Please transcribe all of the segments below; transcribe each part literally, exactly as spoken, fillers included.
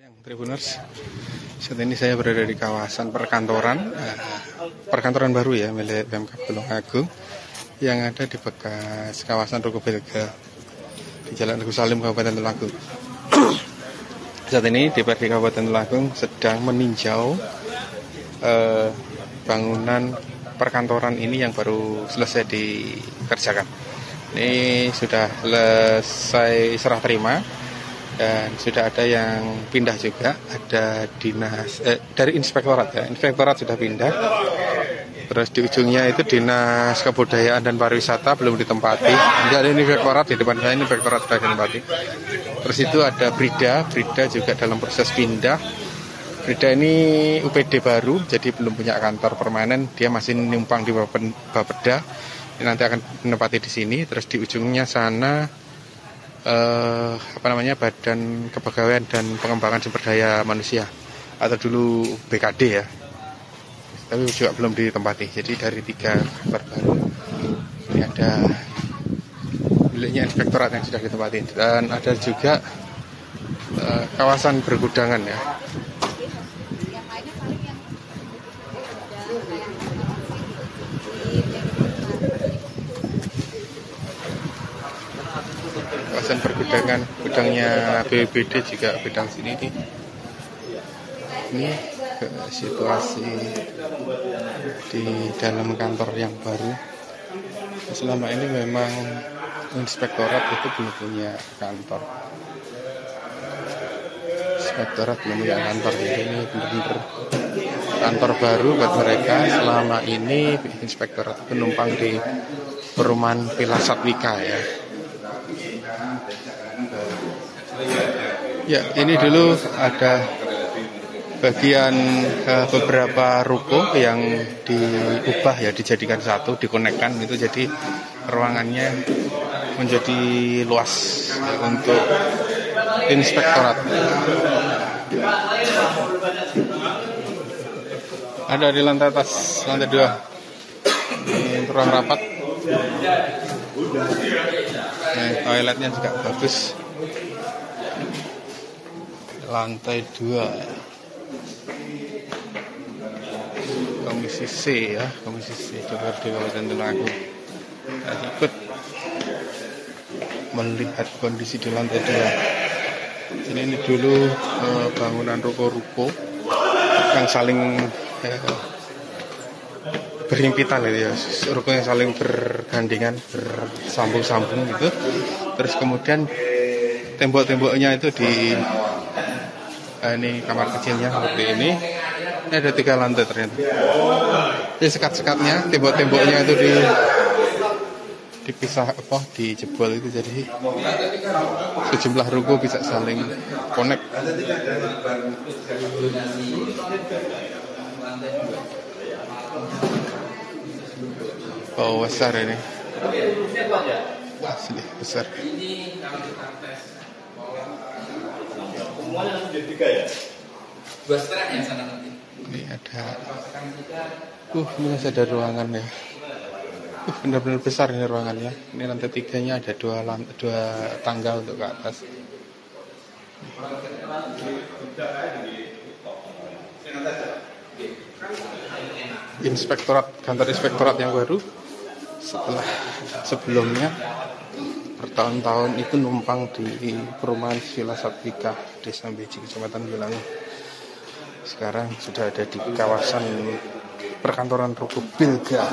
Siang Tribuners, saat ini saya berada di kawasan perkantoran, eh, perkantoran baru ya milik Pemkab Tulungagung yang ada di bekas kawasan Ruko Belga di Jalan Teguh Salim, Kabupaten Tulungagung. Saat ini D P R D Kabupaten Tulungagung sedang meninjau eh, bangunan perkantoran ini yang baru selesai dikerjakan. Ini sudah selesai serah terima. Dan sudah ada yang pindah juga, ada dinas eh, dari inspektorat ya, inspektorat sudah pindah. Terus di ujungnya itu dinas kebudayaan dan pariwisata belum ditempati. Jadi ada inspektorat di depan saya, ini inspektorat sudah ditempati. Terus itu ada Brida, Brida juga dalam proses pindah. Brida ini U P D baru, jadi belum punya kantor permanen, dia masih numpang di Bapeda. Ini nanti akan menempati di sini. Terus di ujungnya sana Eh, apa namanya Badan Kepegawaian dan Pengembangan Sumber Daya Manusia atau dulu B K D ya, tapi juga belum ditempati. Jadi dari tiga kantor baru ini ada miliknya inspektorat yang sudah ditempati, dan ada juga eh, kawasan bergudangan ya. Kawasan pergudangan, gudangnya B P B D juga gudang sini nih. Ini situasi di dalam kantor yang baru. Selama ini memang inspektorat itu belum punya kantor. Inspektorat belum punya kantor, jadi ini benar-benar kantor baru buat mereka. Selama ini inspektorat penumpang di perumahan Villa Satwika ya. Ya, ini dulu ada bagian uh, beberapa ruko yang diubah ya, dijadikan satu, dikonekkan itu, jadi ruangannya menjadi luas ya, untuk inspektorat. Ada di lantai atas, lantai dua, ini ruang rapat. Nah, toiletnya juga bagus. Lantai dua, Komisi C ya, Komisi C D P R D Kabupaten Tulungagung. Nah, ikut melihat kondisi di lantai dua. Jadi ini dulu eh, bangunan ruko-ruko yang saling eh, berhimpitan gitu ya, ruko yang saling bergandengan, bersambung-sambung gitu. Terus kemudian tembok-temboknya itu di eh, ini kamar kecilnya seperti ini. Ini ada tiga lantai ternyata. Ini sekat-sekatnya, tembok-temboknya itu di dipisah apa, dijebol itu, jadi sejumlah ruko bisa saling connect. Oh, besar ini. Asli besar. Dua setengah yang sana nanti. Ini ada. Uh, ini masih ada ruangan ya. Uh, benar-benar besar ini ruangannya. Ini lantai tiganya ada dua lantai, dua tangga untuk ke atas. Inspektorat, kantor inspektorat yang baru setelah sebelumnya bertahun-tahun itu numpang di perumahan Villa Satwika, Desa Beji, Kecamatan Bilangan. Sekarang sudah ada di kawasan perkantoran Ruko Belga.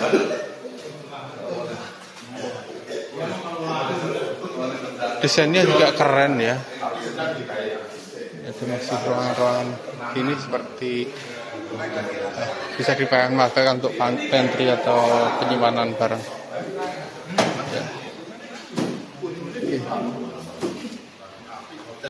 Desainnya juga keren ya. Itu masih ruangan-ruangan ini seperti eh, bisa dipakai untuk pantry atau penyimpanan barang. Ya. Okay.